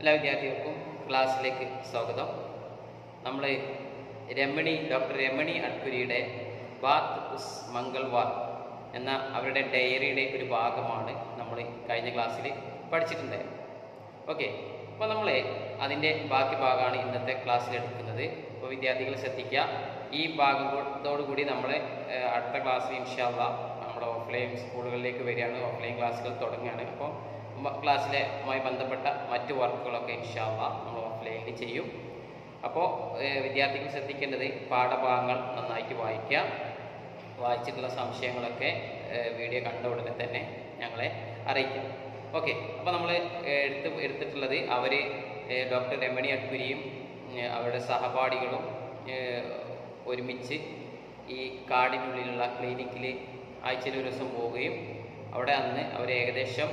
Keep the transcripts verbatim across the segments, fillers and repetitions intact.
എല്ലാ വിദ്യാർത്ഥികൾക്കും ക്ലാസ്സിലേക്ക് സ്വാഗതം. നമ്മൾ രമണി ഡോക്ടർ രമണി അഡ്പുരിയുടെ ബാത്ത് ഉസ് മംഗൾവാർ എന്ന അവരുടെ ഡയറിയുടെ ഒരു ഭാഗമാണ് നമ്മൾ കഴിഞ്ഞ ക്ലാസ്സിൽ പഠിച്ചിട്ടുണ്ടായത്. ഓക്കെ, അപ്പോൾ നമ്മൾ അതിൻ്റെ ബാക്കി ഭാഗമാണ് ഇന്നത്തെ ക്ലാസ്സിൽ എടുക്കുന്നത്. അപ്പോൾ വിദ്യാർത്ഥികൾ ശ്രദ്ധിക്കുക, ഈ ഭാഗത്തോടുകൂടി നമ്മൾ അടുത്ത ക്ലാസ്സിൽ ഇൻഷാ അല്ലാഹ് നമ്മുടെ ഓഫ്ലൈൻ സ്കൂളുകളിലേക്ക് വരികയാണ്, ഓഫ്ലൈൻ ക്ലാസ്സുകൾ തുടങ്ങുകയാണ്. അപ്പോൾ ക്ലാസ്സിലുമായി ബന്ധപ്പെട്ട മറ്റു വർക്കുകളൊക്കെ ഇൻഷാ അല്ലാഹ് നമ്മൾ ഓഫ്ലൈനിൽ ചെയ്യും. അപ്പോൾ വിദ്യാർത്ഥികൾ ശ്രദ്ധിക്കേണ്ടത് പാഠഭാഗങ്ങൾ നന്നായിട്ട് വായിക്കുക. വായിച്ചിട്ടുള്ള സംശയങ്ങളൊക്കെ വീഡിയോ കണ്ട ഉടനെ തന്നെ ഞങ്ങളെ അറിയിക്കാം. ഓക്കെ, അപ്പോൾ നമ്മൾ എടുത്ത് എടുത്തിട്ടുള്ളത് അവർ ഡോക്ടർ രമണി അഡ്പുരിയും അവരുടെ സഹപാഠികളും ഒരുമിച്ച് ഈ കാടിനുള്ളിലുള്ള ക്ലിനിക്കിൽ ആഴ്ചയിൽ ഒരു ദിവസം പോവുകയും അവിടെ അന്ന് അവർ ഏകദേശം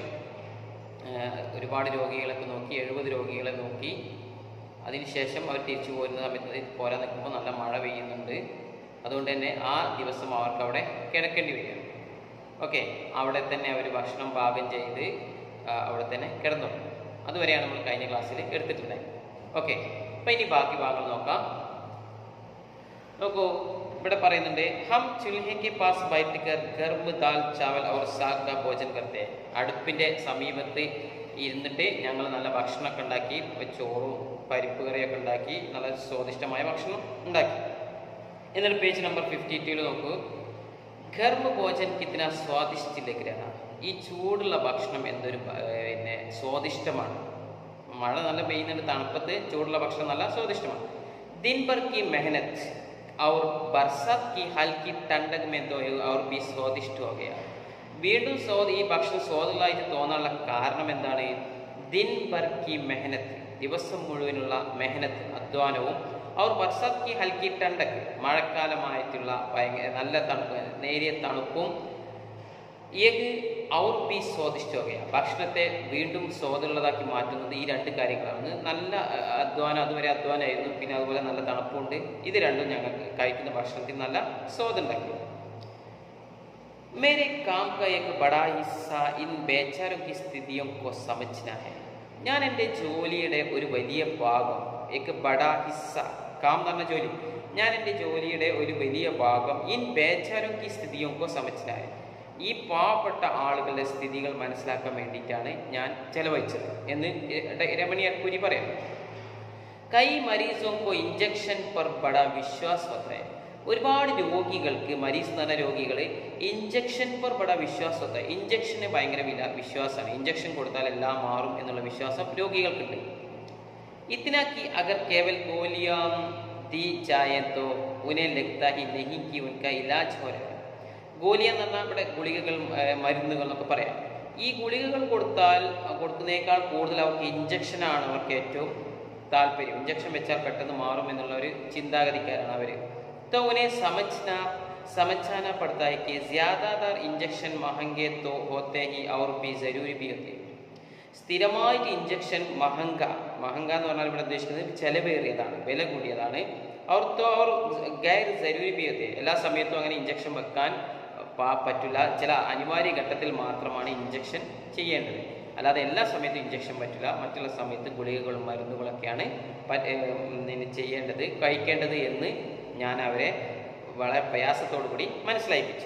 ഒരുപാട് രോഗികളൊക്കെ നോക്കി, എഴുപത് രോഗികളെ നോക്കി. അതിനുശേഷം അവർ തിരിച്ചു പോരുന്ന സമയത്ത് പോരാൻ നിൽക്കുമ്പോൾ നല്ല മഴ പെയ്യുന്നുണ്ട്. അതുകൊണ്ട് തന്നെ ആ ദിവസം അവർക്ക് അവിടെ കിടക്കേണ്ടി വരികയാണ്. ഓക്കെ, അവിടെ തന്നെ അവർ ഭക്ഷണം പാകം ചെയ്ത് അവിടെ തന്നെ കിടന്നു. അതുവരെയാണ് നമ്മൾ കഴിഞ്ഞ ക്ലാസ്സിൽ എടുത്തിട്ടുണ്ടായത്. ഓക്കെ, അപ്പം ഇനി ബാക്കി ഭാഗങ്ങൾ നോക്കാം. നോക്കൂ, ഇവിടെ പറയുന്നുണ്ട് ഹം ചുൽഹെ പാസ് ബൈത്ത് കർ ഗർഭ ദാൽ ചാവൽ അവർ സാഗ് കാ ഭോജൻ കർത്തേ. അടുപ്പിൻ്റെ സമീപത്ത് ഇരുന്നിട്ട് ഞങ്ങൾ നല്ല ഭക്ഷണമൊക്കെ ഉണ്ടാക്കി, ചോറും പരിപ്പ് കറിയൊക്കെ ഉണ്ടാക്കി, നല്ല സ്വാദിഷ്ടമായ ഭക്ഷണം ഉണ്ടാക്കി. എന്നിട്ട് പേജ് നമ്പർ ഫിഫ്റ്റി ടൂവിൽ നോക്കൂ, ഗർഭ ഭോജൻ കിത്തന സ്വാദിഷ്ട ലഗ്രഹ. ഈ ചൂടുള്ള ഭക്ഷണം എന്തൊരു പിന്നെ സ്വാദിഷ്ടമാണ്. മഴ നല്ല പെയ്യുന്നുണ്ട്, തണുപ്പത്ത് ചൂടുള്ള ഭക്ഷണം നല്ല സ്വാദിഷ്ടമാണ്. ദിൻ ഭർ കി മെഹനത്ത് और बरसात की हल्की ठंडक में तो और भी स्वादिष्ट हो गया. വീണ്ടും സ്വാദ ഈ ഭക്ഷണം സ്വാദുള്ളതായിട്ട് തോന്നാനുള്ള കാരണം എന്താണ്? ദിൻ ഭർ കി മെഹനത്ത്, ദിവസം മുഴുവനുള്ള മെഹനത്ത്, അധ്വാനവും, അവർ ബർസാത്ത് കി ഹൽക്കി ടണ്ടക്ക്, മഴക്കാലമായിട്ടുള്ള ഭയങ്കര നല്ല തണുപ്പ്, നേരിയ തണുപ്പും, ഏക് ഔർ ബി സ്വാദിഷ്ടോകയ, ഭക്ഷണത്തെ വീണ്ടും സ്വാദുള്ളതാക്കി മാറ്റുന്നത് ഈ രണ്ട് കാര്യങ്ങളാണ്. നല്ല അധ്വാനം, അതുവരെ അധ്വാനമായിരുന്നു, പിന്നെ അതുപോലെ നല്ല തണുപ്പുണ്ട്. ഇത് രണ്ടും ഞങ്ങൾക്ക് കഴിക്കുന്ന ഭക്ഷണത്തിൽ നല്ല സ്വാദുണ്ടാക്കി. मेरे काम का एक बड़ा हिस्सा इन बेचारों की स्थितियों को समझना है. ഞാൻ എൻ്റെ ജോലിയുടെ ഒരു വലിയ ഭാഗം, एक बड़ा हिस्सा, काम എന്ന് പറഞ്ഞ ജോലി, ഞാൻ എൻ്റെ ജോലിയുടെ ഒരു വലിയ ഭാഗം ഇൻ बेचारों की स्थितियों को समझना है, ഈ പാവപ്പെട്ട ആളുകളുടെ സ്ഥിതികൾ മനസ്സിലാക്കാൻ വേണ്ടിയിട്ടാണ് ഞാൻ ചെലവഴിച്ചത് എന്ന് രമണി അഡ്പുരി പറയാം. കൈ മരീസോं को इंजेक्शन पर बड़ा विश्वास होता है. ഒരുപാട് രോഗികൾക്ക്, മരീസ് എന്ന് പറഞ്ഞ രോഗികൾ ഇഞ്ചക്ഷൻ പെർ ബട വിശ്വാസം होता है. ഇഞ്ചക്ഷന് ഭയങ്കര വില വിശ്വാസമാണ്. ഇഞ്ചക്ഷൻ കൊടുത്താൽ എല്ലാം മാറും എന്നുള്ള വിശ്വാസം രോഗികൾക്കുണ്ട്. इतना कि अगर केवल गोलियां दी जाए तो उन्हें लगता ही नहीं कि उनका इलाज हो रहा है. ഗോലിയ എന്ന് പറഞ്ഞാൽ ഇവിടെ ഗുളികകൾ, മരുന്നുകൾ എന്നൊക്കെ പറയാം. ഈ ഗുളികകൾ കൊടുത്താൽ കൊടുക്കുന്നതിനേക്കാൾ കൂടുതൽ അവർക്ക് ഇഞ്ചക്ഷനാണ് അവർക്ക് ഏറ്റവും താല്പര്യം. ഇഞ്ചക്ഷൻ വെച്ചാൽ പെട്ടെന്ന് മാറും എന്നുള്ള ഒരു ചിന്താഗതിക്കാരാണ് അവർ. तो उन्हें समझना समझाना पड़ता है कि ज़्यादातर इंजेक्शन महंगे तो होते ही और भी ज़रूरी भी होते हैं. സ്ഥിരമായിട്ട് ഇഞ്ചക്ഷൻ മഹങ്ക, മഹങ്ക എന്ന് പറഞ്ഞാൽ ഇവിടെ ഉദ്ദേശിക്കുന്നത് ചെലവേറിയതാണ്, വില കൂടിയതാണ്. അവർ തോ അവർ ഗൈർ ജരൂരി ബി ഹോത്തെ, എല്ലാ സമയത്തും അങ്ങനെ ഇഞ്ചക്ഷൻ വെക്കാൻ പറ്റില്ല. ചില അനിവാര്യ ഘട്ടത്തിൽ മാത്രമാണ് ഇഞ്ചക്ഷൻ ചെയ്യേണ്ടത്, അല്ലാതെ എല്ലാ സമയത്തും ഇഞ്ചക്ഷൻ പറ്റില്ല. മറ്റുള്ള സമയത്ത് ഗുളികകളും മരുന്നുകളൊക്കെയാണ് ചെയ്യേണ്ടത്, കഴിക്കേണ്ടത് എന്ന് ഞാൻ അവരെ വളരെ പ്രയാസത്തോടു കൂടി മനസ്സിലായിപ്പിച്ചു.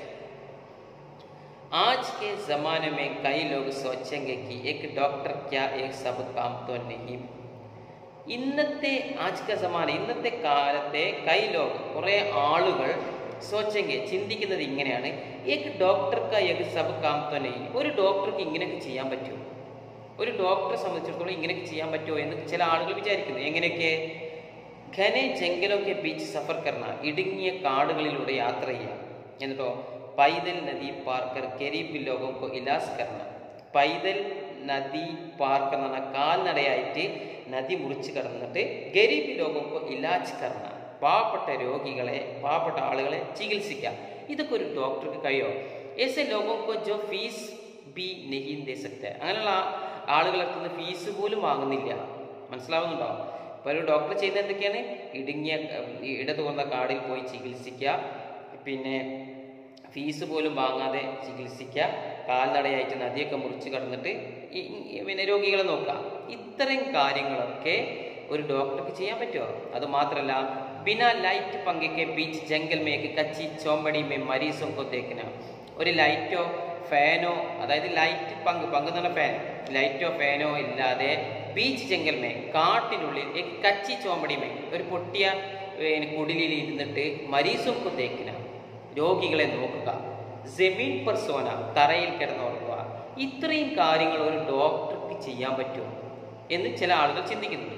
आज के ज़माने में कई लोग सोचेंगे कि एक डॉक्टर क्या एक सब काम तो नहीं. ഇന്നത്തെ ആജ് കാ സമാന, ഇന്നത്തെ കാലത്തെ കൈ ലോക്, കുറേ ആളുകൾ സോച്ചെങ്കിൽ ചിന്തിക്കുന്നത് ഇങ്ങനെയാണ്, ഏക് ഡോക്ടർ കാ ഏക് സബ് കാം തോ നഹീ. ഒരു ഡോക്ടർക്ക് ഇങ്ങനെയൊക്കെ ചെയ്യാൻ പറ്റുമോ? ഒരു ഡോക്ടറെ സംബന്ധിച്ചിടത്തോളം ഇങ്ങനെയൊക്കെ ചെയ്യാൻ പറ്റുമോ എന്ന് ചില ആളുകൾ വിചാരിക്കുന്നു. എങ്ങനെയൊക്കെ? ഘന ജംഗലൊക്കെ ബീച്ച് സഫർ കർണ, ഇടുങ്ങിയ കാടുകളിലൂടെ യാത്ര ചെയ്യാം. എന്നിട്ടോ പൈതൽ നദി പാർക്കർ ഗരീബ് ലോകോ ഇലാസ് കർണ. പൈതൽ നദി പാർക്ക് എന്ന് പറഞ്ഞാൽ കാൽനടയായിട്ട് നദി മുറിച്ച് കടന്നിട്ട് ഗരീബ് ലോകോ ഇലാജ് കർണ, പാവപ്പെട്ട രോഗികളെ, പാവപ്പെട്ട ആളുകളെ ചികിത്സിക്കാം. ഇതൊക്കെ ഒരു ഡോക്ടർക്ക് കഴിയോ? ഏസെ ലോകോ ജോ ഫീസ് ബി നഹീ ദേ സക്തേ, അങ്ങനെയുള്ള ആളുകളൊക്കെ നിന്ന് ഫീസ് പോലും വാങ്ങുന്നില്ല. മനസ്സിലാവുന്നുണ്ടോ? ഇപ്പോൾ ഒരു ഡോക്ടർ ചെയ്യുന്നത് എന്തൊക്കെയാണ്? ഇടുങ്ങിയ ഇടതുകൊണ്ട കാടിൽ പോയി ചികിത്സിക്കുക, പിന്നെ ഫീസ് പോലും വാങ്ങാതെ ചികിത്സിക്കുക, കാൽനടയായിട്ട് നദിയൊക്കെ മുറിച്ച് കടന്നിട്ട് ഈ പിന്നെ രോഗികളെ നോക്കുക. ഇത്രയും കാര്യങ്ങളൊക്കെ ഒരു ഡോക്ടർക്ക് ചെയ്യാൻ പറ്റുമോ? അതുമാത്രമല്ല, ബിനാ ലൈറ്റ് പങ്കിക്കെ ബീച്ച് ജംഗൽ മേക്ക് കച്ചി ചോമ്പടി മേ മരീസും കൊത്തേക്കിന, ഒരു ലൈറ്റോ ഫാനോ, അതായത് ലൈറ്റ് പങ്ക് പങ്ക് എന്ന് പറഞ്ഞ ഫാൻ, ലൈറ്റോ ഫാനോ ഇല്ലാതെ ബീച്ച് ജംഗൽ മേ കാട്ടിനുള്ളിൽ കച്ചി ചോമ്പടി മേ ഒരു പൊട്ടിയ കുടിലിൽ ഇരുന്നിട്ട് മരീസും കൊത്തേക്കിന രോഗികളെ നോക്കുക, ജമീൻ പർ സോന തറയിൽ കിടന്നുറങ്ങുക. ഇത്രയും കാര്യങ്ങൾ ഒരു ഡോക്ടർക്ക് ചെയ്യാൻ പറ്റുമോ എന്ന് ചില ആളുകൾ ചിന്തിക്കുന്നുണ്ട്.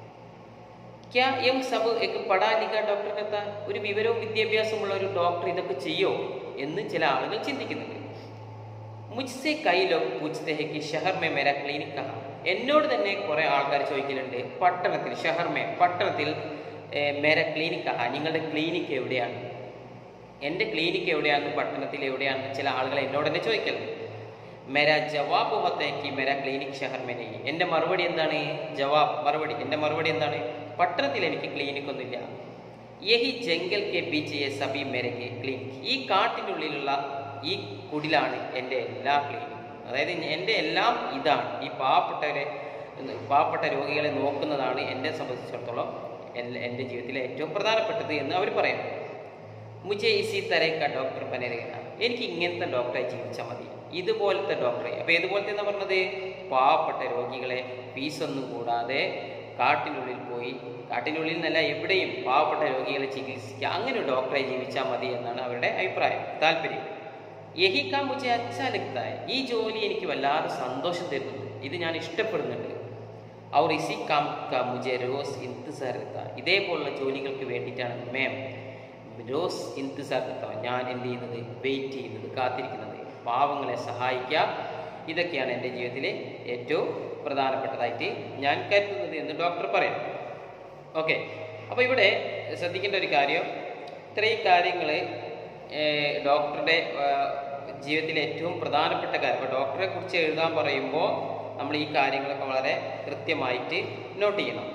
ക്യാ യം സബ് എക്ക് പഠാ ലിഖ ഡോക്ടർ കത്ത, ഒരു വിവരവും വിദ്യാഭ്യാസമുള്ള ഒരു ഡോക്ടർ ഇതൊക്കെ ചെയ്യോ എന്ന് ചില ആളുകൾ ചിന്തിക്കുന്നുണ്ട്. മുജ്സെ കൈ ലോഗ് പൂച്ഛത്തെ ഹെ കി ഷഹർ മേ മേരാ ക്ലിനിക് കഹാ, എന്നോട് തന്നെ കുറെ ആൾക്കാർ ചോദിക്കലുണ്ട്, പട്ടണത്തിൽ ഷഹർ മേ പട്ടണത്തിൽ മേരാ ക്ലിനിക് കഹാ, നിങ്ങളുടെ ക്ലിനിക്ക് എവിടെയാണ്, എൻ്റെ ക്ലിനിക്ക് എവിടെയാണെന്ന്, പട്ടണത്തിൽ എവിടെയാണെന്ന് ചില ആളുകൾ എന്നോട് തന്നെ ചോദിക്കലുണ്ട്. മേരാ ജവാബ് ഹോത്തേക്ക് മേരാ ക്ലിനിക് ഷഹർ മേ നഹീ, എൻ്റെ മറുപടി എന്താണ്? ജവാബ് മറുപടി എൻ്റെ മറുപടി എന്താണ്? പട്ടണത്തിൽ എനിക്ക് ക്ലിനിക് ഒന്നുമില്ല. യഹി ജംഗൽ കെ ബീച്ച് യേ സബി മേരെ ക്ലിനിക്, ഈ കാട്ടിനുള്ളിലുള്ള ഈ കുടിലാണ് എൻ്റെ എല്ലാ ക്ലിനിക്കും. അതായത് എൻ്റെ എല്ലാം ഇതാണ്, ഈ പാവപ്പെട്ടവരെ പാവപ്പെട്ട രോഗികളെ നോക്കുന്നതാണ് എന്നെ സംബന്ധിച്ചിടത്തോളം എൻ്റെ ജീവിതത്തിലെ ഏറ്റവും പ്രധാനപ്പെട്ടത് എന്ന് അവർ പറയാം. മുജെ ഇസി തരക്ക ഡോക്ടർ പനരുക, എനിക്ക് ഇങ്ങനത്തെ ഡോക്ടറെ ജീവിച്ചാൽ മതി, ഇതുപോലത്തെ ഡോക്ടറെ. അപ്പോൾ ഏതുപോലത്തെ എന്ന് പറഞ്ഞത്, പാവപ്പെട്ട രോഗികളെ ഫീസൊന്നും കൂടാതെ കാട്ടിനുള്ളിൽ പോയി, കാട്ടിനുള്ളിൽ നിന്നല്ല എവിടെയും പാവപ്പെട്ട രോഗികളെ ചികിത്സിക്കുക, അങ്ങനെ ഒരു ഡോക്ടറെ ജീവിച്ചാൽ മതി എന്നാണ് അവരുടെ അഭിപ്രായം, താല്പര്യം. യഹി കാം മുझे अच्छा लगता है, ഈ ജോലി എനിക്ക് വല്ലാതെ സന്തോഷം തരുന്നുണ്ട്, ഇത് ഞാൻ ഇഷ്ടപ്പെടുന്നുണ്ട്. और इसी काम का मुझे रोज इंतजार रहता, ഇതേപോലുള്ള ജോലികൾക്ക് വേണ്ടിയിട്ടാണ് മാം റോസ് ഇന്തിസാർ करता, ഞാൻ എന്ത് ചെയ്യുന്നത്, വെയിറ്റ് ചെയ്യുന്നത്, കാത്തിരിക്കുന്നത്, പാവങ്ങളെ സഹായിക്കുക. ഇതൊക്കെയാണ് എൻ്റെ ജീവിതത്തിലെ ഏറ്റവും പ്രധാനപ്പെട്ടതായിട്ട് ഞാൻ കരുതുന്നത് എന്ന് ഡോക്ടർ പറയാം. ഓക്കെ, അപ്പോൾ ഇവിടെ ശ്രദ്ധിക്കേണ്ട ഒരു കാര്യം, ഇത്രയും കാര്യങ്ങൾ ഡോക്ടറുടെ ജീവിതത്തിലെ ഏറ്റവും പ്രധാനപ്പെട്ട കാര്യം. അപ്പോൾ ഡോക്ടറെ കുറിച്ച് എഴുതാൻ പറയുമ്പോൾ നമ്മൾ ഈ കാര്യങ്ങളൊക്കെ വളരെ കൃത്യമായിട്ട് നോട്ട് ചെയ്യണം.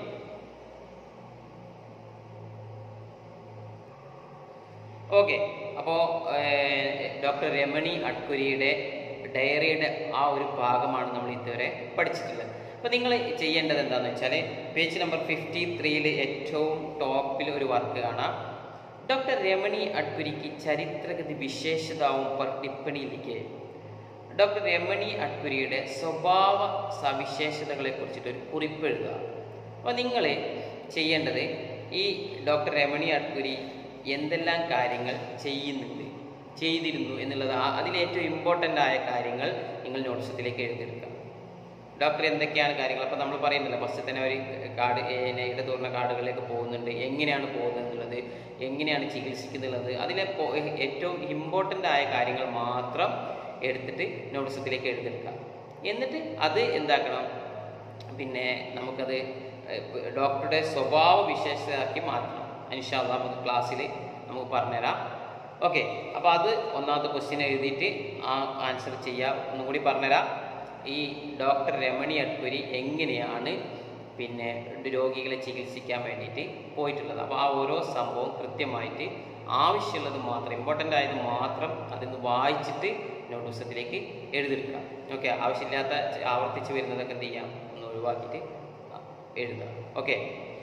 ഓക്കെ, അപ്പോൾ ഡോക്ടർ രമണി അഡ്കുരിയുടെ ഡയറിയുടെ ആ ഒരു ഭാഗമാണ് നമ്മൾ ഇതുവരെ പഠിച്ചിട്ടുള്ളത്. അപ്പോൾ നിങ്ങൾ ചെയ്യേണ്ടത് എന്താണെന്ന് വെച്ചാൽ, പേജ് നമ്പർ ഫിഫ്റ്റി ത്രീയിൽ ഏറ്റവും ടോപ്പിൽ ഒരു വർക്ക് കാണാം. ഡോക്ടർ രമണി അഡ്കുരിക്ക് ചരിത്രഗതി വിശേഷതാവും പർ ടിപ്പണി ലിഖേ. ഡോക്ടർ രമണി അഡ്കുരിയുടെ സ്വഭാവ സവിശേഷതകളെ കുറിച്ചിട്ട് ഒരു കുറിപ്പ് എഴുതുക. അപ്പോൾ നിങ്ങൾ ചെയ്യേണ്ടത്, ഈ ഡോക്ടർ രമണി അഡ്കുരി എന്തെല്ലാം കാര്യങ്ങൾ ചെയ്യുന്നുണ്ട്, ചെയ്തിരുന്നു എന്നുള്ളത്, അതിലേറ്റവും ഇമ്പോർട്ടൻ്റ് ആയ കാര്യങ്ങൾ നിങ്ങൾ നോട്ട്സത്തിലേക്ക് എഴുതിയെടുക്കുക. ഡോക്ടർ എന്തൊക്കെയാണ് കാര്യങ്ങൾ, അപ്പോൾ നമ്മൾ പറയുന്നില്ല ഫസ്റ്റ് തന്നെ ഒരു കാട് ഇടതൂർന്ന കാടുകളിലേക്ക് പോകുന്നുണ്ട്, എങ്ങനെയാണ് പോകുന്നത് എന്നുള്ളത്, എങ്ങനെയാണ് ചികിത്സിക്കുന്നുള്ളത്, അതിലെ ഏറ്റവും ഇമ്പോർട്ടൻ്റ് ആയ കാര്യങ്ങൾ മാത്രം എടുത്തിട്ട് നോട്ട്സത്തിലേക്ക് എഴുതിയെടുക്കുക. എന്നിട്ട് അത് എന്താക്കണം, പിന്നെ നമുക്കത് ഡോക്ടറുടെ സ്വഭാവ വിശേഷതയാക്കി മാറ്റണം. ഇൻഷാ അല്ലാഹ് നമുക്ക് ക്ലാസ്സിൽ നമുക്ക് പറഞ്ഞുതരാം. ഓക്കെ, അപ്പോൾ അത് ഒന്നാമത്തെ ക്വസ്റ്റ്യൻ എഴുതിയിട്ട് ആ ആൻസർ ചെയ്യുക. ഒന്നും കൂടി പറഞ്ഞുതരാം. ഈ ഡോക്ടർ രമണി അഡ്കുരി എങ്ങനെയാണ് പിന്നെ രോഗികളെ ചികിത്സിക്കാൻ വേണ്ടിയിട്ട് പോയിട്ടുള്ളത്, അപ്പോൾ ആ ഓരോ സംഭവം കൃത്യമായിട്ട് ആവശ്യമുള്ളത് മാത്രം, ഇമ്പോർട്ടൻ്റ് ആയത് മാത്രം അതിന് വായിച്ചിട്ട് നോട്ട് പുസ്തകത്തിലേക്ക് എഴുതിയെടുക്കുക. ഓക്കെ, ആവശ്യമില്ലാത്ത ആവർത്തിച്ച് വരുന്നതൊക്കെ എന്ത് ചെയ്യാം, ഒന്ന് ഒഴിവാക്കിയിട്ട് എഴുതുക. ഓക്കെ,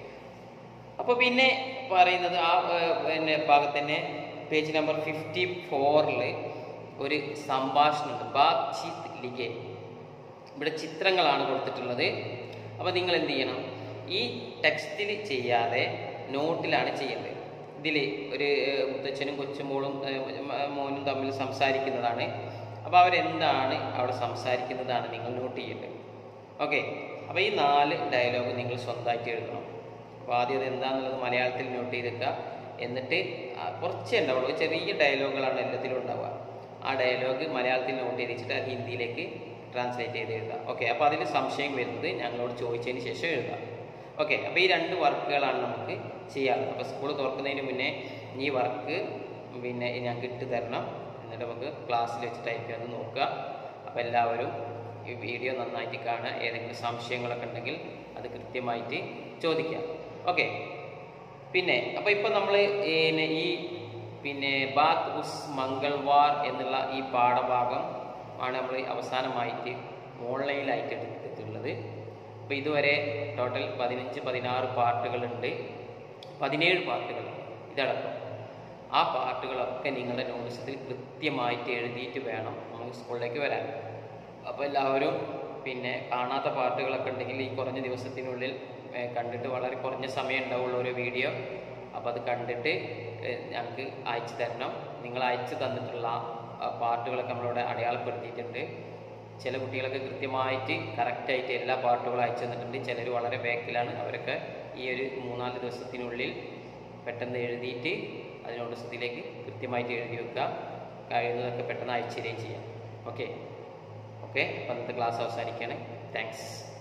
അപ്പോൾ പിന്നെ പറയുന്നത് ആ പിന്നെ ഭാഗത്ത് തന്നെ പേജ് നമ്പർ ഫിഫ്റ്റി ഫോറിൽ ഒരു സംഭാഷണമുണ്ട്, ബാത് ചീത്ത് ലിഖേ. ഇവിടെ ചിത്രങ്ങളാണ് കൊടുത്തിട്ടുള്ളത്. അപ്പോൾ നിങ്ങൾ എന്ത് ചെയ്യണം, ഈ ടെക്സ്റ്റിൽ ചെയ്യാതെ നോട്ടിലാണ് ചെയ്യേണ്ടത്. ഇതിൽ ഒരു മുത്തച്ഛനും കൊച്ചുമോളും മോനും തമ്മിൽ സംസാരിക്കുന്നതാണ്. അപ്പോൾ അവരെന്താണ് അവിടെ സംസാരിക്കുന്നതാണ് നിങ്ങൾ നോട്ട് ചെയ്യേണ്ടത്. ഓക്കെ, അപ്പോൾ ഈ നാല് ഡയലോഗ് നിങ്ങൾ സ്വന്തമായിട്ട് എഴുതണം. അപ്പോൾ ആദ്യം അത് എന്താണെന്നുള്ളത് മലയാളത്തിൽ നോട്ട് ചെയ്തെടുക്കുക. എന്നിട്ട് കുറച്ചേ ഉണ്ടാവുള്ളൂ, ചെറിയ ഡയലോഗുകളാണ് എല്ലാത്തിലും ഉണ്ടാവുക. ആ ഡയലോഗ് മലയാളത്തിൽ നോട്ട് ചെയ്ത് വെച്ചിട്ട് അത് ഹിന്ദിയിലേക്ക് ട്രാൻസ്ലേറ്റ് ചെയ്ത് എഴുതുക. ഓക്കെ, അപ്പോൾ അതിൽ സംശയം വരുന്നത് ഞങ്ങളോട് ചോദിച്ചതിന് ശേഷം എഴുതുക. ഓക്കെ, അപ്പോൾ ഈ രണ്ട് വർക്കുകളാണ് നമുക്ക് ചെയ്യാറുള്ളത്. അപ്പോൾ സ്കൂൾ തുറക്കുന്നതിന് മുന്നേ ഈ വർക്ക് പിന്നെ ഞങ്ങൾക്ക് ഇട്ട് തരണം. എന്നിട്ട് നമുക്ക് ക്ലാസ്സിൽ വെച്ച് ടൈപ്പ് ചെയ്ത് നോക്കുക. അപ്പോൾ എല്ലാവരും ഈ വീഡിയോ നന്നായിട്ട് കാണുക. ഏതെങ്കിലും സംശയങ്ങളൊക്കെ ഉണ്ടെങ്കിൽ അത് കൃത്യമായിട്ട് ചോദിക്കുക. ഓക്കെ, പിന്നെ അപ്പോൾ ഇപ്പോൾ നമ്മൾ ഈ പിന്നെ ബാത്ത് ഉസ് മംഗൾവാർ എന്നുള്ള ഈ പാഠഭാഗം ആണ് നമ്മൾ അവസാനമായിട്ട് ഓൺലൈനിലായിട്ട് എടുത്തിട്ടുള്ളത്. അപ്പോൾ ഇതുവരെ ടോട്ടൽ പതിനഞ്ച് പതിനാറ് പാർട്ടുകളുണ്ട്, പതിനേഴ് പാർട്ടുകൾ ഇതടക്കം. ആ പാർട്ടുകളൊക്കെ നിങ്ങളുടെ നോട്ട്സിൽ കൃത്യമായിട്ട് എഴുതിയിട്ട് വേണം നമുക്ക് സ്കൂളിലേക്ക് വരാൻ. അപ്പോൾ എല്ലാവരും പിന്നെ കാണാത്ത പാർട്ടുകളൊക്കെ ഉണ്ടെങ്കിൽ ഈ കുറഞ്ഞ ദിവസത്തിനുള്ളിൽ കണ്ടിട്ട്, വളരെ കുറഞ്ഞ സമയം ഉണ്ടാവുള്ള ഒരു വീഡിയോ, അപ്പോൾ അത് കണ്ടിട്ട് ഞങ്ങൾക്ക് അയച്ചു തരണം. നിങ്ങൾ അയച്ചു തന്നിട്ടുള്ള പാർട്ടുകളൊക്കെ നമ്മളിവിടെ അടയാളപ്പെടുത്തിയിട്ടുണ്ട്. ചില കുട്ടികളൊക്കെ കൃത്യമായിട്ട് കറക്റ്റായിട്ട് എല്ലാ പാർട്ടുകളും അയച്ചു തന്നിട്ടുണ്ട്. ചിലർ വളരെ ബാക്കിലാണ്. അവരൊക്കെ ഈ ഒരു മൂന്നാല് ദിവസത്തിനുള്ളിൽ പെട്ടെന്ന് എഴുതിയിട്ട് അതിനോട് സ്ഥിതിയിലേക്ക് കൃത്യമായിട്ട് എഴുതി വെക്കുക. കഴിയുന്നതൊക്കെ പെട്ടെന്ന് അയച്ചു തരികയും ചെയ്യാം. ഓക്കെ ഓക്കെ അപ്പോൾ അന്നത്തെ ക്ലാസ് അവസാനിക്കുകയാണ്. താങ്ക്സ്.